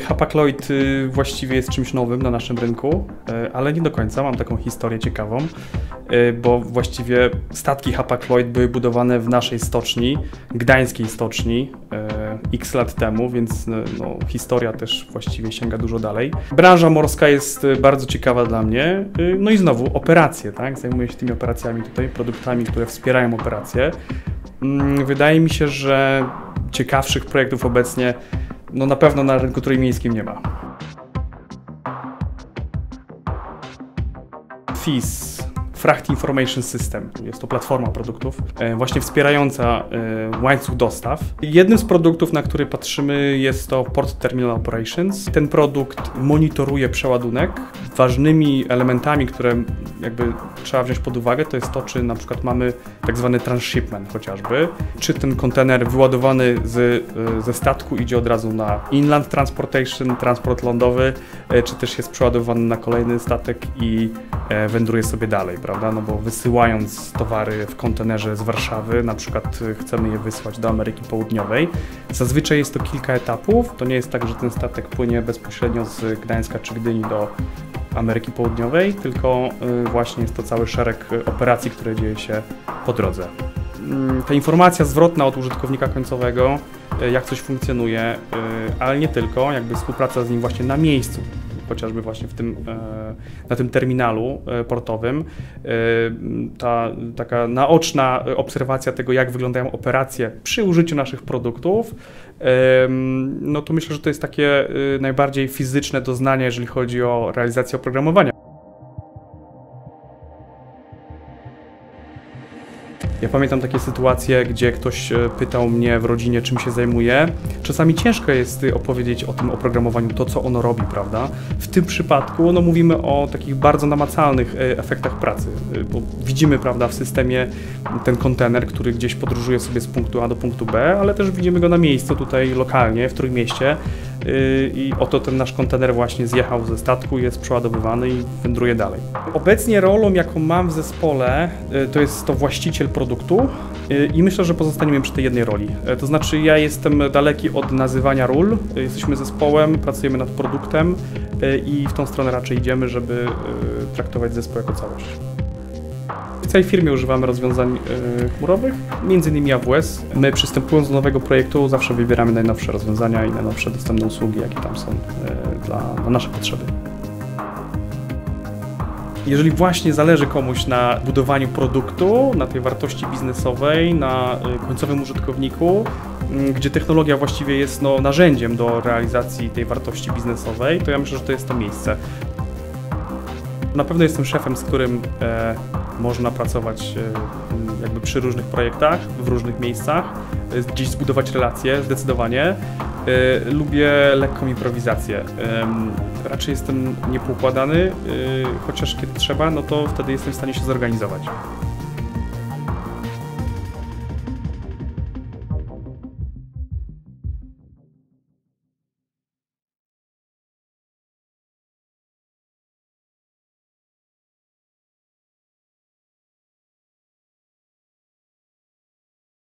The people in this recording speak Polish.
Hapag-Lloyd właściwie jest czymś nowym na naszym rynku, ale nie do końca. Mam taką historię ciekawą, bo właściwie statki Hapag-Lloyd były budowane w naszej stoczni, gdańskiej stoczni, x lat temu, więc no, historia też właściwie sięga dużo dalej. Branża morska jest bardzo ciekawa dla mnie. No i znowu operacje, tak? Zajmuję się tymi operacjami tutaj, produktami, które wspierają operacje. Wydaje mi się, że ciekawszych projektów obecnie no na pewno na rynku trójmiejskim nie ma. FIS, Fracht Information System. Jest to platforma produktów, właśnie wspierająca łańcuch dostaw. Jednym z produktów, na który patrzymy, jest to Port Terminal Operations. Ten produkt monitoruje przeładunek. Ważnymi elementami, które jakby trzeba wziąć pod uwagę, to jest to, czy na przykład mamy tak zwany transshipment chociażby, czy ten kontener wyładowany ze statku idzie od razu na inland transportation, transport lądowy, czy też jest przeładowany na kolejny statek i wędruje sobie dalej, prawda? No bo wysyłając towary w kontenerze z Warszawy, na przykład chcemy je wysłać do Ameryki Południowej. Zazwyczaj jest to kilka etapów. To nie jest tak, że ten statek płynie bezpośrednio z Gdańska czy Gdyni do Ameryki Południowej, tylko właśnie jest to cały szereg operacji, które dzieje się po drodze. Ta informacja zwrotna od użytkownika końcowego, jak coś funkcjonuje, ale nie tylko, jakby współpraca z nim właśnie na miejscu, chociażby właśnie na tym terminalu portowym, ta taka naoczna obserwacja tego, jak wyglądają operacje przy użyciu naszych produktów, no to myślę, że to jest takie najbardziej fizyczne doznanie, jeżeli chodzi o realizację oprogramowania. Ja pamiętam takie sytuacje, gdzie ktoś pytał mnie w rodzinie, czym się zajmuję. Czasami ciężko jest opowiedzieć o tym oprogramowaniu, to co ono robi, prawda? W tym przypadku no, mówimy o takich bardzo namacalnych efektach pracy, bo widzimy, prawda, w systemie ten kontener, który gdzieś podróżuje sobie z punktu A do punktu B, ale też widzimy go na miejscu tutaj lokalnie, w Trójmieście. I oto ten nasz kontener właśnie zjechał ze statku, jest przeładowywany i wędruje dalej. Obecnie rolą, jaką mam w zespole, to jest to właściciel produktu i myślę, że pozostaniemy przy tej jednej roli. To znaczy ja jestem daleki od nazywania ról, jesteśmy zespołem, pracujemy nad produktem i w tą stronę raczej idziemy, żeby traktować zespół jako całość. W całej firmie używamy rozwiązań chmurowych, m.in. AWS. My przystępując do nowego projektu zawsze wybieramy najnowsze rozwiązania i najnowsze dostępne usługi, jakie tam są dla nasze potrzeby. Jeżeli właśnie zależy komuś na budowaniu produktu, na tej wartości biznesowej, na końcowym użytkowniku, gdzie technologia właściwie jest no, narzędziem do realizacji tej wartości biznesowej, to ja myślę, że to jest to miejsce. Na pewno jestem szefem, z którym można pracować jakby przy różnych projektach, w różnych miejscach, gdzieś zbudować relacje, zdecydowanie. Lubię lekką improwizację. Raczej jestem niepoukładany, chociaż kiedy trzeba, no to wtedy jestem w stanie się zorganizować.